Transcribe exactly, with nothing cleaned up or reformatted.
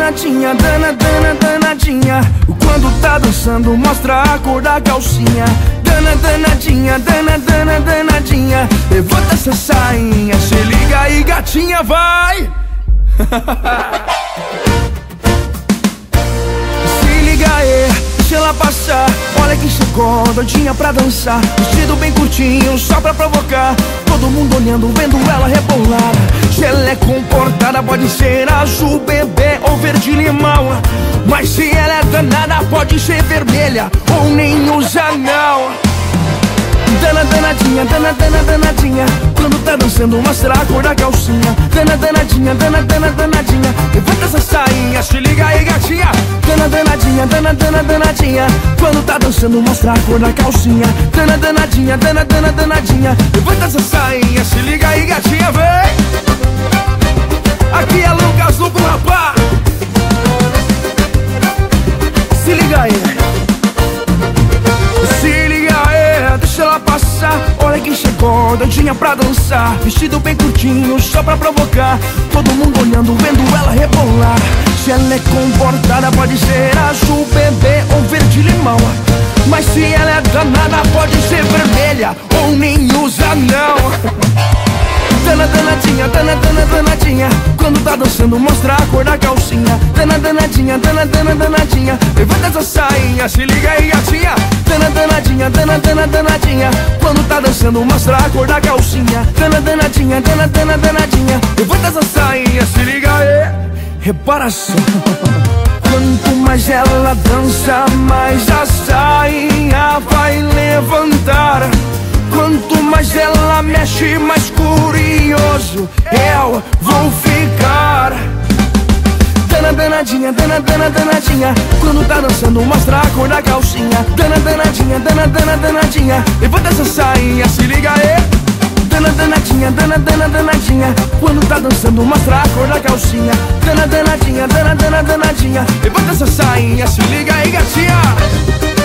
danadinha, dana, dana, danadinha. Quando tá dançando mostra a cor da calcinha. Dana, danadinha, dana, dana, danadinha. Levanta essa sainha, se liga aí gatinha, vai! Se liga aí, deixa ela passar. Olha que chegou, doidinha pra dançar. Vestido bem curtinho, só pra provocar. Todo mundo olhando, vendo ela rebolar. Se ela é comportada, pode ser azul, bebê ou verde limão. Mas se ela é danada, pode ser vermelha ou nem usa não. Dana, danadinha, dana, dana, danadinha. Quando tá dançando mostra a cor da calcinha. Dana, danadinha, dana, dana, danadinha. Levanta essa sainha, se liga aí gatinha. Dana, danadinha, dana, dana, danadinha. Quando tá dançando mostra a cor da calcinha. Dana, danadinha, dana, dana, danadinha. Levanta essa sainha, se liga aí gatinha, vem. Aqui é Lucas Luco Rapá. Se liga aí. Se liga aí, deixa ela passar. Olha quem chegou, doidinha pra dançar. Vestido bem curtinho, só pra provocar. Todo mundo olhando, vendo ela rebolar. Se ela é comportada, pode ser azul, bebê ou verde limão. Mas se ela é danada, pode ser vermelha ou nem usa não. Dana, danadinha, dana, dana, danadinha. Quando tá dançando mostra a cor da calcinha. Dana, danadinha, dana, dana, danadinha. Levanta essa sainha, se liga aí gatinha. Dana, danadinha, dana, dana, danadinha. Quando tá dançando mostra a cor da calcinha. Dana, danadinha, dana, dana, danadinha. Levanta essa sainha, se liga aí. Repara só. Quanto mais ela dança, mais a sainha vai levantar. Quanto mais ela mexe, mais curioso eu vou ficar. Dana, danadinha, dana, dana, danadinha. Quando tá dançando mostra a cor da calcinha. Dana, danadinha, dana, dana, danadinha. Levanta essa sainha, se liga aí. Dana, danadinha, dana, dana, danadinha. Quando tá dançando mostra a cor da calcinha. Dana, danadinha, dana, dana, danadinha. Levanta essa sainha, se liga aí gatinha.